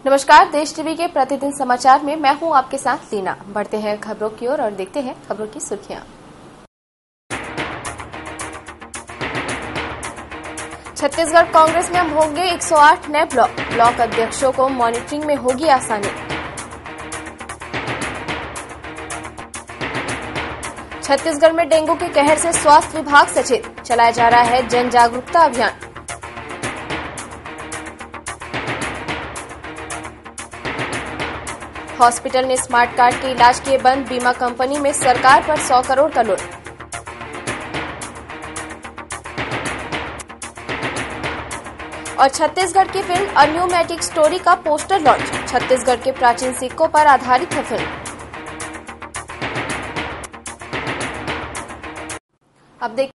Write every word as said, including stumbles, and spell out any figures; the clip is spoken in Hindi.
नमस्कार, देश टीवी के प्रतिदिन समाचार में मैं हूं आपके साथ लीना। बढ़ते हैं खबरों की ओर और, और देखते हैं खबरों की सुर्खियां। छत्तीसगढ़ कांग्रेस में अब होंगे एक सौ आठ नए ब्लॉक ब्लॉक अध्यक्षों को मॉनिटरिंग में होगी आसानी। छत्तीसगढ़ में डेंगू के कहर से स्वास्थ्य विभाग सचेत, चलाया जा रहा है जन जागरूकता अभियान। हॉस्पिटल ने स्मार्ट कार्ड के इलाज किए बंद, बीमा कंपनी में सरकार पर सौ करोड़ का लोन। और छत्तीसगढ़ की film a new magic story का पोस्टर लॉन्च, छत्तीसगढ़ के प्राचीन सिक्कों पर आधारित है फिल्म। अब देख